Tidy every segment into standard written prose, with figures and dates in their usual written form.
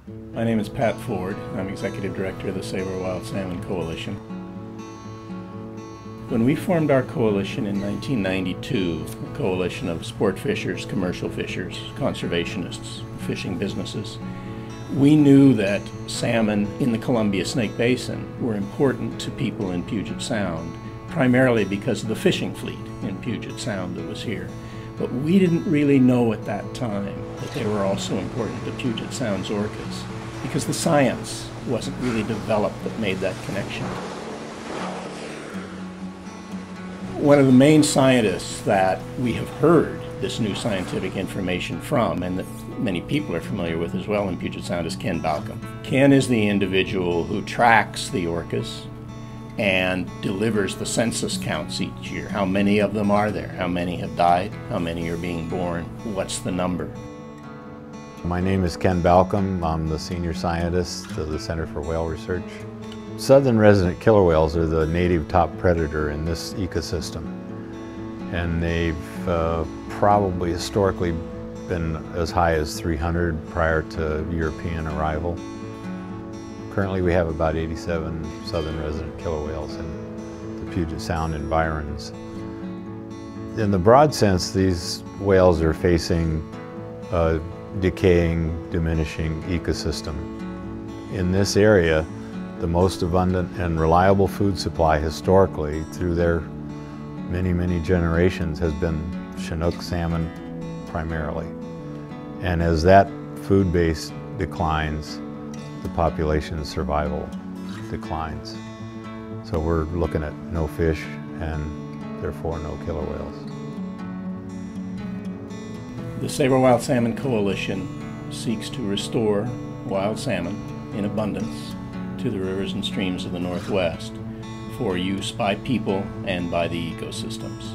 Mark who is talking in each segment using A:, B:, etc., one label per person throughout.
A: My name is Pat Ford. I'm Executive Director of the Save Our Wild Salmon Coalition. When we formed our coalition in 1992, a coalition of sport fishers, commercial fishers, conservationists, fishing businesses, we knew that salmon in the Columbia Snake Basin were important to people in Puget Sound, primarily because of the fishing fleet in Puget Sound that was here. But we didn't really know at that time that they were also important to Puget Sound's orcas, because the science wasn't really developed that made that connection. One of the main scientists that we have heard this new scientific information from, and that many people are familiar with as well in Puget Sound, is Ken Balcom. Ken is the individual who tracks the orcas and delivers the census counts each year. How many of them are there? How many have died? How many are being born? What's the number?
B: My name is Ken Balcom. I'm the senior scientist of the Center for Whale Research. Southern resident killer whales are the native top predator in this ecosystem, and they've probably historically been as high as 300 prior to European arrival. Currently we have about 87 southern resident killer whales in the Puget Sound environs. In the broad sense, these whales are facing a decaying, diminishing ecosystem. In this area, the most abundant and reliable food supply historically through their many generations has been Chinook salmon primarily. And as that food base declines, the population's survival declines. So we're looking at no fish and therefore no killer whales.
A: The Save Our Wild Salmon Coalition seeks to restore wild salmon in abundance to the rivers and streams of the Northwest for use by people and by the ecosystems.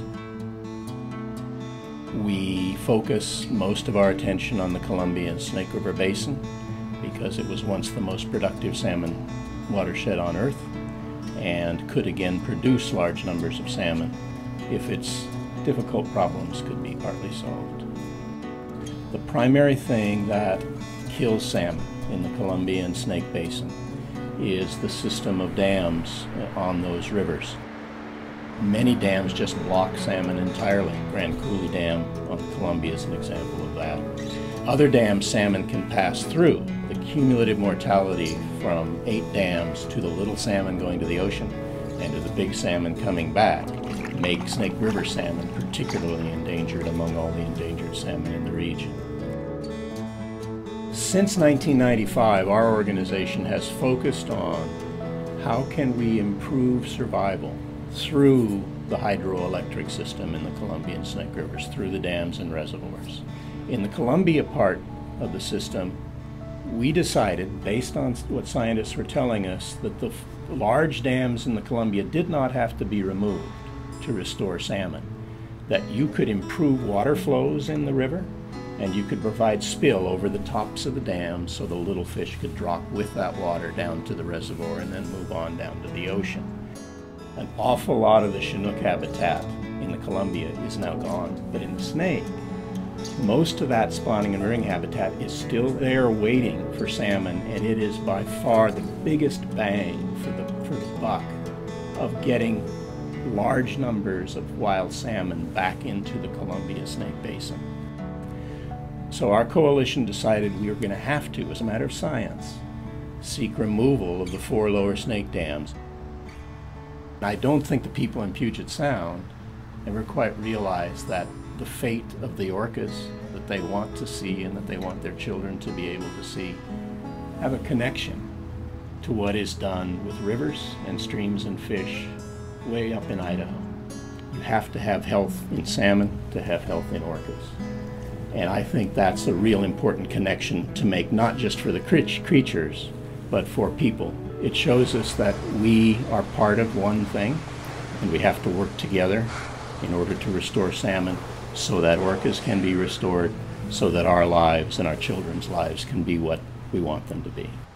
A: We focus most of our attention on the Columbia and Snake River Basin because it was once the most productive salmon watershed on Earth and could again produce large numbers of salmon if its difficult problems could be partly solved. The primary thing that kills salmon in the Columbia and Snake Basin is the system of dams on those rivers. Many dams just block salmon entirely. Grand Coulee Dam on the Columbia is an example of that. Other dams salmon can pass through. The cumulative mortality from 8 dams to the little salmon going to the ocean and to the big salmon coming back make Snake River salmon particularly endangered among all the endangered salmon in the region. Since 1995, our organization has focused on how can we improve survival through the hydroelectric system in the Columbia and Snake Rivers, through the dams and reservoirs. In the Columbia part of the system, we decided, based on what scientists were telling us, that the large dams in the Columbia did not have to be removed to restore salmon, that you could improve water flows in the river and you could provide spill over the tops of the dams so the little fish could drop with that water down to the reservoir and then move on down to the ocean. An awful lot of the Chinook habitat in the Columbia is now gone, but in the Snake, most of that spawning and rearing habitat is still there waiting for salmon, and it is by far the biggest bang for the buck of getting large numbers of wild salmon back into the Columbia Snake Basin. So our coalition decided we were going to have to, as a matter of science, seek removal of the 4 lower snake dams. I don't think the people in Puget Sound ever quite realize that the fate of the orcas that they want to see and that they want their children to be able to see have a connection to what is done with rivers and streams and fish way up in Idaho. You have to have health in salmon to have health in orcas. And I think that's a real important connection to make, not just for the creatures, but for people. It shows us that we are part of one thing, and we have to work together in order to restore salmon so that orcas can be restored, so that our lives and our children's lives can be what we want them to be.